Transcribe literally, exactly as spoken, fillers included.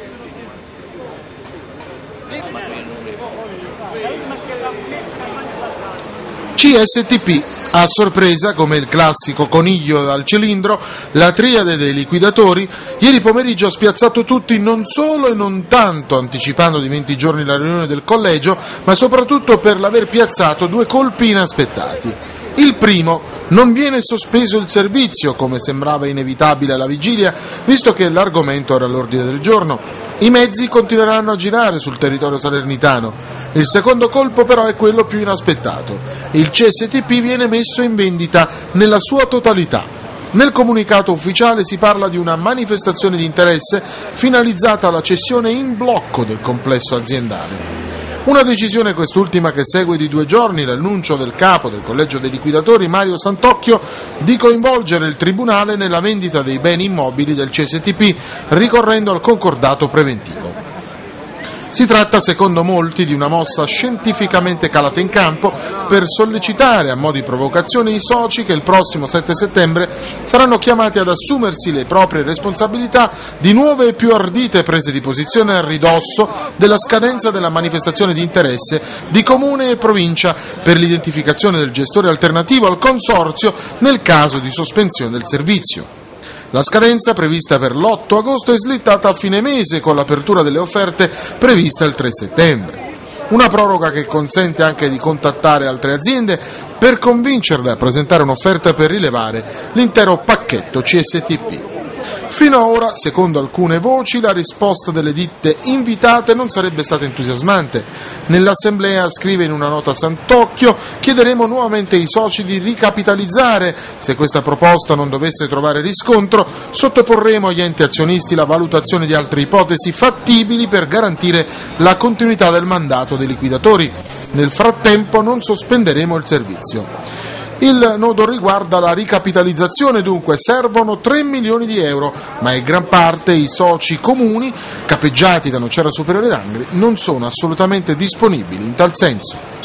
C S T P, a sorpresa, come il classico coniglio dal cilindro, la triade dei liquidatori, ieri pomeriggio ha spiazzato tutti non solo e non tanto anticipando di venti giorni la riunione del collegio, ma soprattutto per l'aver piazzato due colpi inaspettati. Il primo: non viene sospeso il servizio, come sembrava inevitabile alla vigilia, visto che l'argomento era all'ordine del giorno. I mezzi continueranno a girare sul territorio salernitano. Il secondo colpo però è quello più inaspettato. Il C S T P viene messo in vendita nella sua totalità. Nel comunicato ufficiale si parla di una manifestazione di interesse finalizzata alla cessione in blocco del complesso aziendale. Una decisione quest'ultima che segue di due giorni l'annuncio del capo del collegio dei liquidatori, Mario Santocchio, di coinvolgere il Tribunale nella vendita dei beni immobili del C S T P, ricorrendo al concordato preventivo. Si tratta, secondo molti, di una mossa scientificamente calata in campo per sollecitare a mo' di provocazione i soci che il prossimo sette settembre saranno chiamati ad assumersi le proprie responsabilità di nuove e più ardite prese di posizione a ridosso della scadenza della manifestazione di interesse di Comune e Provincia per l'identificazione del gestore alternativo al Consorzio nel caso di sospensione del servizio. La scadenza, prevista per l'otto agosto, è slittata a fine mese con l'apertura delle offerte prevista il tre settembre. Una proroga che consente anche di contattare altre aziende per convincerle a presentare un'offerta per rilevare l'intero pacchetto C S T P. Fino ad ora, secondo alcune voci, la risposta delle ditte invitate non sarebbe stata entusiasmante. Nell'assemblea, scrive in una nota Santocchio, chiederemo nuovamente ai soci di ricapitalizzare. Se questa proposta non dovesse trovare riscontro, sottoporremo agli enti azionisti la valutazione di altre ipotesi fattibili per garantire la continuità del mandato dei liquidatori. Nel frattempo non sospenderemo il servizio. Il nodo riguarda la ricapitalizzazione, dunque servono tre milioni di euro, ma in gran parte i soci comuni, capeggiati da Nocera Superiore d'Angri, non sono assolutamente disponibili in tal senso.